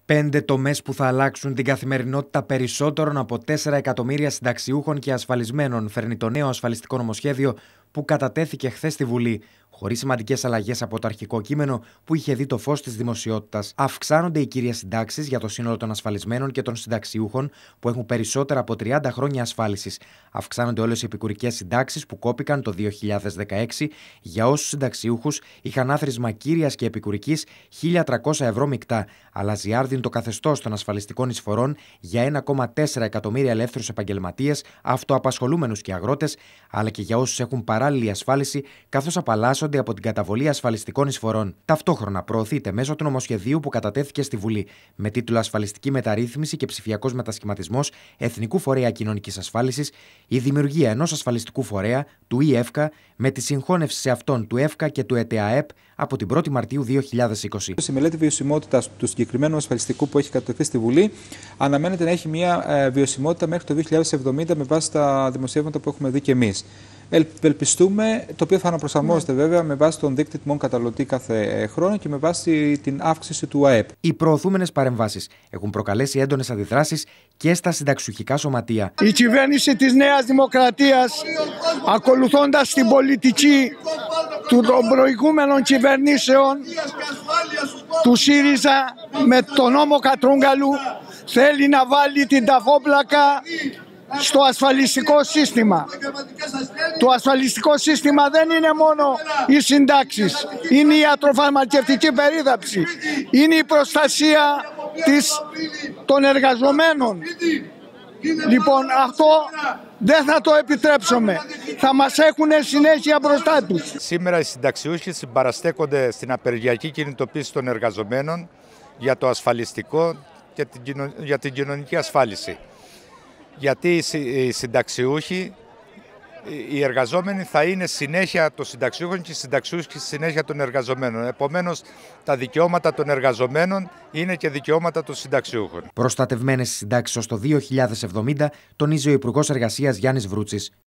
5 τομές που θα αλλάξουν την καθημερινότητα περισσότερων από 4 εκατομμύρια συνταξιούχων και ασφαλισμένων, φέρνει το νέο ασφαλιστικό νομοσχέδιο που κατατέθηκε χθες στη Βουλή, χωρίς σημαντικές αλλαγές από το αρχικό κείμενο που είχε δει το φως της δημοσιότητας. Αυξάνονται οι κύριες συντάξεις για το σύνολο των ασφαλισμένων και των συνταξιούχων που έχουν περισσότερα από 30 χρόνια ασφάλισης. Αυξάνονται όλες οι επικουρικές συντάξεις που κόπηκαν το 2016 για όσους συνταξιούχους είχαν άθροισμα κύριας και επικουρικής 1.300 ευρώ μεικτά. Αλλάζει άρδιν το καθεστώς των ασφαλιστικών εισφορών για 1,4 εκατομμύρια ελεύθερους επαγγελματίες, αυτοαπασχολούμενους και αγρότες, αλλά και για όσους έχουν παράλληλη ασφάλιση, καθώς απαλλάσσονται από την καταβολή ασφαλιστικών εισφορών. Ταυτόχρονα προωθείται μέσω του νομοσχεδίου που κατατέθηκε στη Βουλή με τίτλο Ασφαλιστική μεταρρύθμιση και ψηφιακός μετασχηματισμός Εθνικού Φορέα Κοινωνικής Ασφάλισης η δημιουργία ενός ασφαλιστικού φορέα, του ΙΕΦΚΑ, με τη συγχώνευση σε αυτόν του ΕΦΚΑ και του ΕΤΕΑΕΠ από την 1η Μαρτίου 2020. Η μελέτη βιωσιμότητας του συγκεκριμένου ασφαλιστικού που έχει κατατεθεί στη Βουλή αναμένεται να έχει μια βιωσιμότητα μέχρι το 2070 με βάση τα δημοσιεύματα που έχουμε δει και εμείς. Ευελπιστούμε, το οποίο θα αναπροσαρμόζεται βέβαια με βάση τον δείκτη τιμών καταναλωτή κάθε χρόνο και με βάση την αύξηση του ΑΕΠ. Οι προωθούμενες παρεμβάσεις έχουν προκαλέσει έντονες αντιδράσεις και στα συνταξιουχικά σωματεία. Η κυβέρνηση της Νέας Δημοκρατίας, ακολουθώντας την πολιτική των προηγούμενων κυβερνήσεων του ΣΥΡΙΖΑ με τον νόμο Κατρούγκαλου, θέλει να βάλει την ταφόπλακα στο ασφαλιστικό σύστημα. Το ασφαλιστικό σύστημα δεν είναι μόνο οι συντάξεις, είναι η ιατροφαρμακευτική περίδαψη, είναι η προστασία των εργαζομένων. Λοιπόν, αυτό δεν θα το επιτρέψουμε. Θα μας έχουν συνέχεια μπροστά τους. Σήμερα οι συνταξιούχοι συμπαραστέκονται στην απεργιακή κινητοποίηση των εργαζομένων για το ασφαλιστικό και για την κοινωνική ασφάλιση. Γιατί οι συνταξιούχοι, οι εργαζόμενοι θα είναι συνέχεια των συνταξιούχων και οι συνταξιούχοι συνέχεια των εργαζομένων. Επομένως, τα δικαιώματα των εργαζομένων είναι και δικαιώματα των συνταξιούχων. Προστατευμένες συντάξεις ως το 2070, τονίζει ο Υπουργός Εργασίας Γιάννης Βρούτσης.